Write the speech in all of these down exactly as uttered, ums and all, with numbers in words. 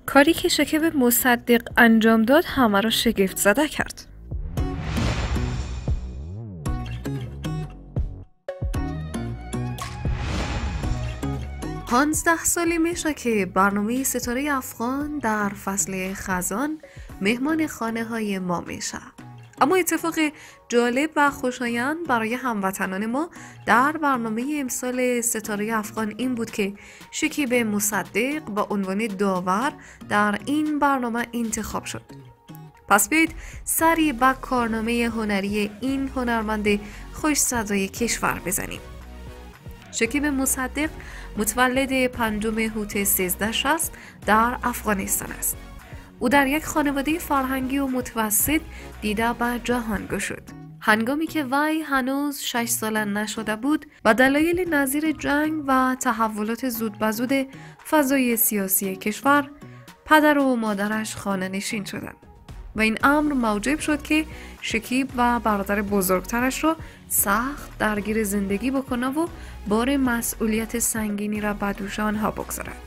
کاری که شکیب مصدق انجام داد همه را شگفت زده کرد. پانزده سالی میشه که برنامه ستاره افغان در فصل خزان مهمان خانه های ما میشه. اما اتفاق جالب و خوشایند برای هموطنان ما در برنامه امسال ستاره افغان این بود که شکیب مصدق با عنوان داور در این برنامه انتخاب شد. پس بیایید سری به کارنامه هنری این هنرمند خوش صدای کشور بزنیم. شکیب مصدق متولد پنجم هوت سیزده شصت در افغانستان است. او در یک خانواده فرهنگی و متوسط دیده به جهان گشود. هنگامی که وی هنوز شش ساله نشده بود، به دلایل نظیر جنگ و تحولات زود به زود فضای سیاسی کشور، پدر و مادرش خانه نشین شدند و این امر موجب شد که شکیب و برادر بزرگترش را سخت درگیر زندگی بکنه و بار مسئولیت سنگینی را به دوش آنها بگذارد.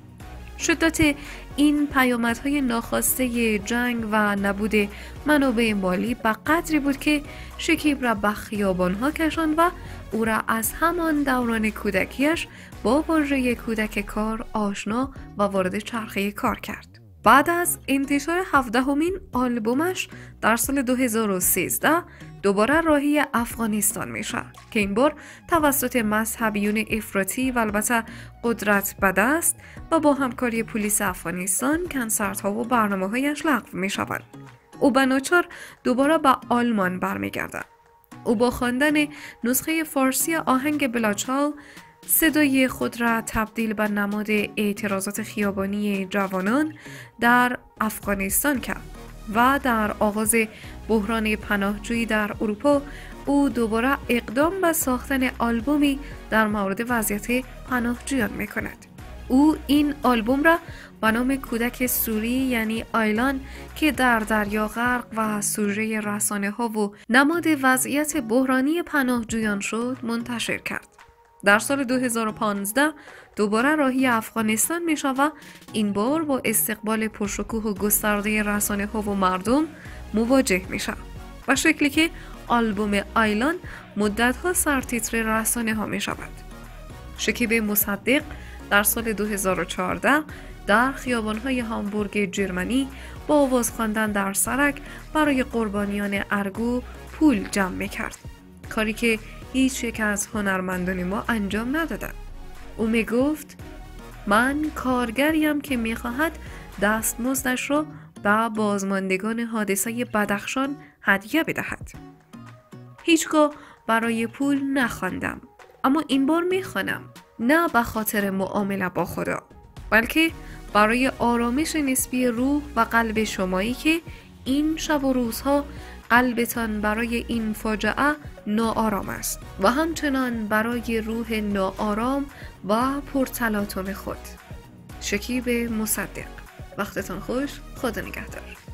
شدت این پیامدهای ناخواسته جنگ و نبود منابع مالی به قدری بود که شکیب را به خیابانها کشاند و او را از همان دوران کودکیش با واژه کودک کار آشنا و وارد چرخه کار کرد. بعد از انتشار هفدهمین آلبومش در سال دو هزار و سیزده دوباره راهی افغانستان میشه که این بار توسط مذهبیون افراطی و البته قدرت به دست و با همکاری پلیس افغانستان کنسرت‌ها و برنامه‌هایش لغو میشوند. او به ناچار دوباره به آلمان برمیگردد. او با خواندن نسخه فارسی آهنگ بلاچال صدای خود را تبدیل به نماد اعتراضات خیابانی جوانان در افغانستان کرد و در آغاز بحران پناهجویی در اروپا او دوباره اقدام به ساختن آلبومی در مورد وضعیت پناهجویان می‌کند. او این آلبوم را به نام کودک سوری یعنی آیلان که در دریا غرق و سوژه رسانه‌ها و نماد وضعیت بحرانی پناهجویان شد منتشر کرد. در سال دو هزار و پانزده دوباره راهی افغانستان می شود و این بار با استقبال پرشکوه و گسترده رسانه ها و مردم مواجه می شود و شکلی که آلبوم آیلان مدت ها سرتیتر رسانه ها می شود. شکیب مصدق در سال دو هزار و چهارده در خیابان های هامبورگ جرمنی با آواز خواندن در سرک برای قربانیان ارگو پول جمع می کرد، کاری که هیچ یک از هنرمندان ما انجام ندادند. او می گفت من کارگریم که می خواهد دستمزدش را به بازماندگان حادثه بدخشان هدیه بدهد. هیچگاه برای پول نخواندم، اما این بار می خوانم، نه به خاطر معامله با خدا، بلکه برای آرامش نسبی روح و قلب شمایی که این شب و روزها قلبتان برای این فاجعه ناآرام است و همچنان برای روح ناآرام و پرتلاطم خود. شکیب مصدق. وقتتان خوش. خدا نگهدار.